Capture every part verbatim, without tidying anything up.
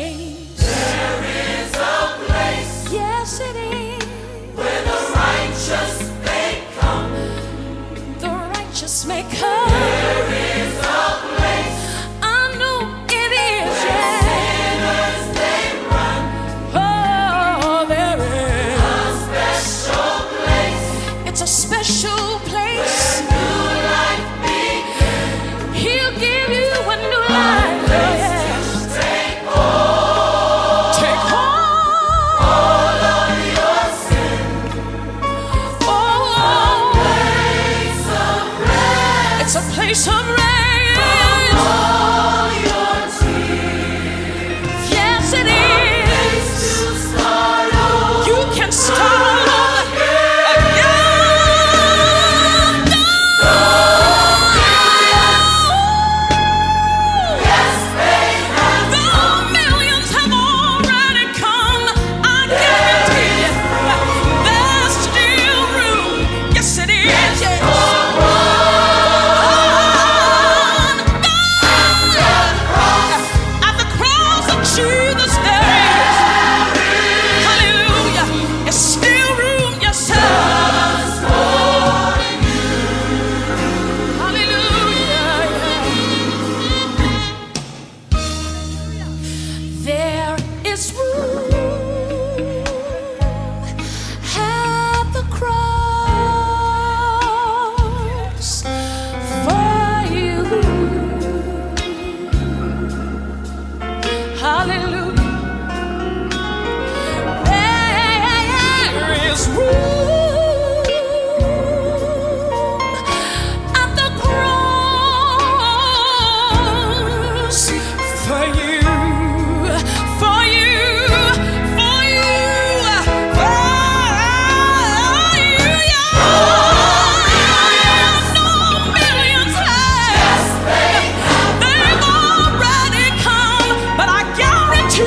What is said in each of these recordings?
place. There is a place. Yes, it is. Where the righteous may come. The righteous may come. There is a place. I know it is. Where Yeah. sinners they run. Oh, there is A special place. it's a special place. Where new life begins. He'll give you a new life. Yeah. Take hold. Take hold. All of your sin. Oh, Place of rest. it's a place of rest. All your tears. Yes, it Place is. to start over. You can start again. Yes, they have. Though millions have already come, I guarantee you there's still room. Yes, it is. Yes. At the cross of Jesus, there is. Hallelujah. There's still room. Yes, sir. Hallelujah. There is room at the cross for you. Hallelujah. There is room at the cross for you, for you, for you, for you. Yeah. No millions have. They've already come, but I guarantee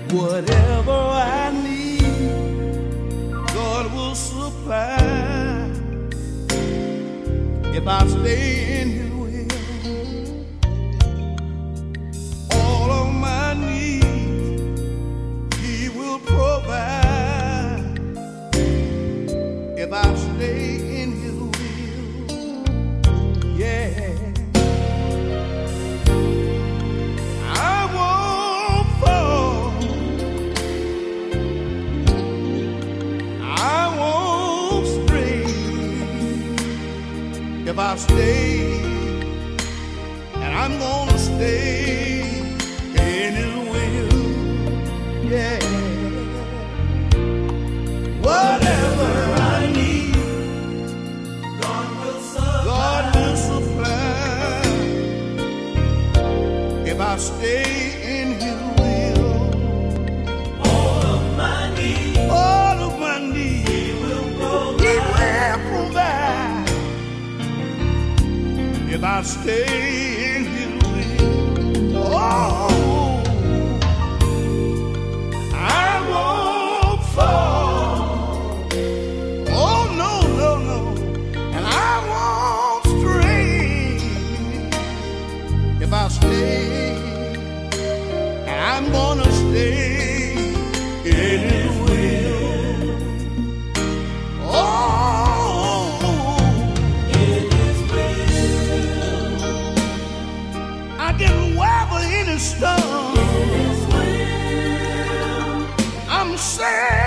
Whatever I need, God will supply if I stay in His will. All of my needs He will provide if I stay in His will. Yeah. If I stay, and I'm gonna stay in His will, yeah. Whatever I need, God will supply. God will supply. If I stay in His will, all of my needs, all of my needs, He will provide. He will provide. If I stay in His will, oh, I won't fall. Oh, no, no, no. And I won't stray. If I stay, and I'm gonna stay in His will. Oh. Storm. I'm sad.